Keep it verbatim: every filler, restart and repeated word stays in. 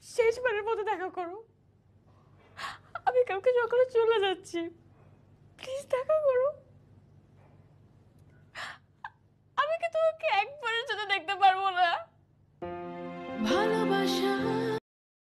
শেষবারের মতো দেখা করো। আমি কালকে সকালে চলে যাচ্ছি, প্লিজ দেখা করো। আমি কি তোমাকে একবারের জন্য দেখতে পারবো না? ভালোবাসা